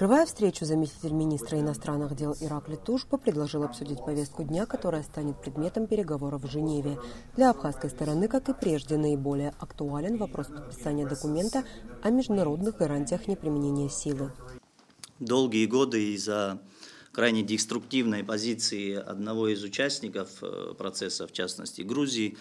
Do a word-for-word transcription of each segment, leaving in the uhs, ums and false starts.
Открывая встречу, заместитель министра иностранных дел Ираклий Тужба предложил обсудить повестку дня, которая станет предметом переговоров в Женеве. Для абхазской стороны, как и прежде, наиболее актуален вопрос подписания документа о международных гарантиях неприменения силы. Долгие годы из-за крайне деструктивной позиции одного из участников процесса, в частности Грузии,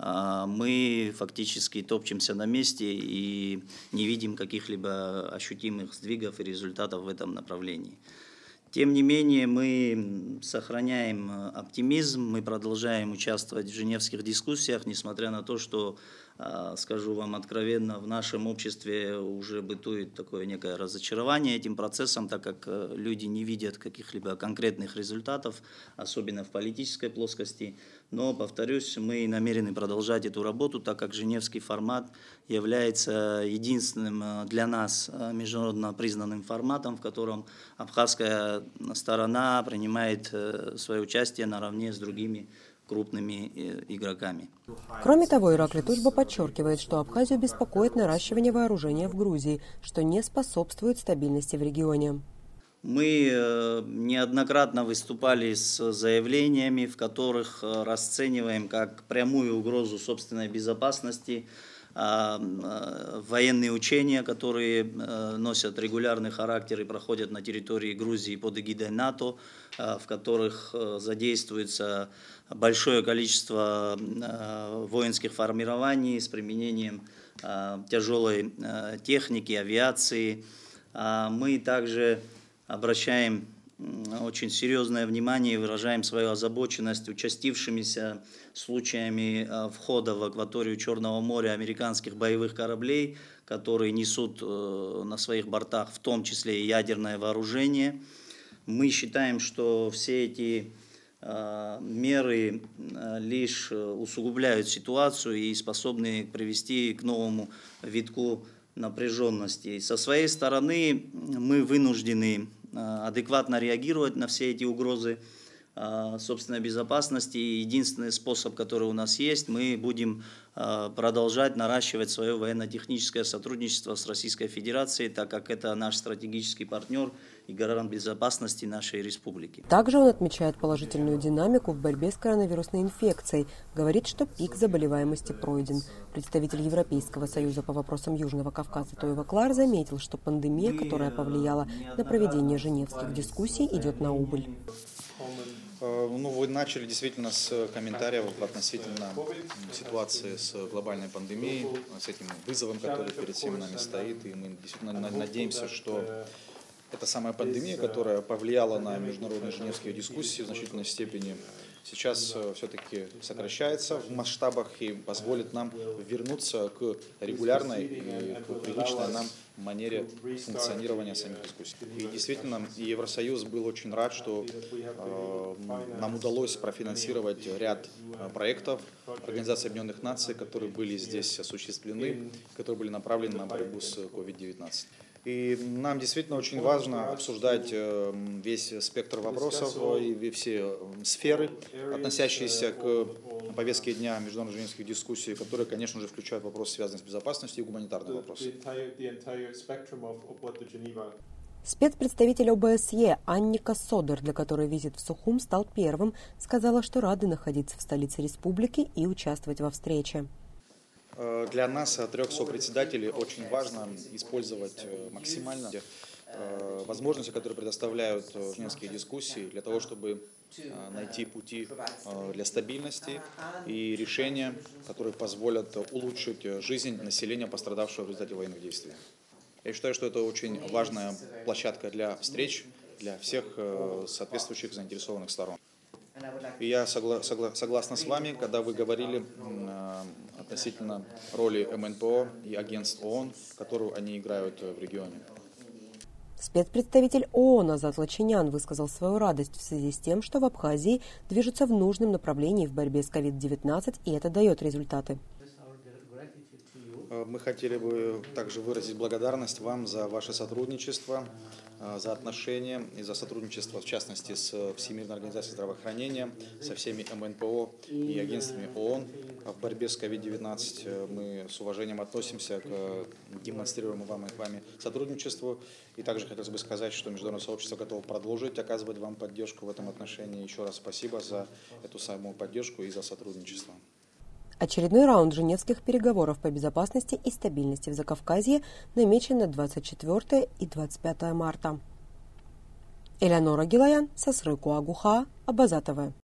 мы фактически топчемся на месте и не видим каких-либо ощутимых сдвигов и результатов в этом направлении. Тем не менее, мы сохраняем оптимизм, мы продолжаем участвовать в женевских дискуссиях, несмотря на то, что, скажу вам откровенно, в нашем обществе уже бытует такое некое разочарование этим процессом, так как люди не видят каких-либо конкретных результатов, особенно в политической плоскости. Но, повторюсь, мы намерены продолжать эту работу, так как женевский формат является единственным для нас международно признанным форматом, в котором абхазская сторона принимает свое участие наравне с другими крупными игроками. Кроме того, Ираклий Тужба подчеркивает, что Абхазию беспокоит наращивание вооружения в Грузии, что не способствует стабильности в регионе. Мы неоднократно выступали с заявлениями, в которых расцениваем как прямую угрозу собственной безопасности военные учения, которые носят регулярный характер и проходят на территории Грузии под эгидой НАТО, в которых задействуется большое количество воинских формирований с применением тяжелой техники, авиации. Мы также обращаем очень серьезное внимание и выражаем свою озабоченность участившимися случаями входа в акваторию Черного моря американских боевых кораблей, которые несут на своих бортах в том числе и ядерное вооружение. Мы считаем, что все эти меры лишь усугубляют ситуацию и способны привести к новому витку напряженности. Со своей стороны мы вынуждены адекватно реагировать на все эти угрозы собственной безопасности. И единственный способ, который у нас есть, мы будем продолжать наращивать свое военно-техническое сотрудничество с Российской Федерацией, так как это наш стратегический партнер и гарант безопасности нашей республики. Также он отмечает положительную динамику в борьбе с коронавирусной инфекцией. Говорит, что пик заболеваемости пройден. Представитель Европейского союза по вопросам Южного Кавказа Тойва Клар заметил, что пандемия, которая повлияла на проведение женевских дискуссий, идет на убыль. Ну, вы начали действительно с комментариев относительно ситуации с глобальной пандемией, с этим вызовом, который перед всеми нами стоит, и мы действительно надеемся, что эта самая пандемия, которая повлияла на международные женевские дискуссии в значительной степени, сейчас все-таки сокращается в масштабах и позволит нам вернуться к регулярной и к привычной нам манере функционирования самих дискуссий. И действительно, Евросоюз был очень рад, что э, нам удалось профинансировать ряд проектов Организации Объединенных Наций, которые были здесь осуществлены, которые были направлены на борьбу с ковид девятнадцать. И нам действительно очень важно обсуждать весь спектр вопросов и все сферы, относящиеся к повестке дня международных женевских дискуссий, которые, конечно же, включают вопросы, связанные с безопасностью и гуманитарные вопросы. Спецпредставитель О Бэ Эс Е Анника Содор, для которой визит в Сухум стал первым, сказала, что рады находиться в столице республики и участвовать во встрече. Для нас, трех сопредседателей, очень важно использовать максимально возможности, которые предоставляют женевские дискуссии, для того, чтобы найти пути для стабильности и решения, которые позволят улучшить жизнь населения, пострадавшего в результате военных действий. Я считаю, что это очень важная площадка для встреч, для всех соответствующих заинтересованных сторон. И я согла согла согласна с вами, когда вы говорили э, относительно роли Эм Эн Пэ О и агентств О О Н, которую они играют в регионе. Спецпредставитель О О Н Азат Лачинян высказал свою радость в связи с тем, что в Абхазии движутся в нужном направлении в борьбе с ковид девятнадцать, и это дает результаты. Мы хотели бы также выразить благодарность вам за ваше сотрудничество, за отношения и за сотрудничество, в частности, с Всемирной организацией здравоохранения, со всеми эм эн пэ о и агентствами ООН в борьбе с ковид девятнадцать. Мы с уважением относимся к демонстрируемому вам и вами сотрудничеству. И также хотелось бы сказать, что международное сообщество готово продолжить оказывать вам поддержку в этом отношении. Еще раз спасибо за эту самую поддержку и за сотрудничество. Очередной раунд женевских переговоров по безопасности и стабильности в Закавказье намечен на двадцать четвёртое и двадцать пятое марта. Элеонора Гилаян, Сасрыку Агуха, Абаза тэ вэ.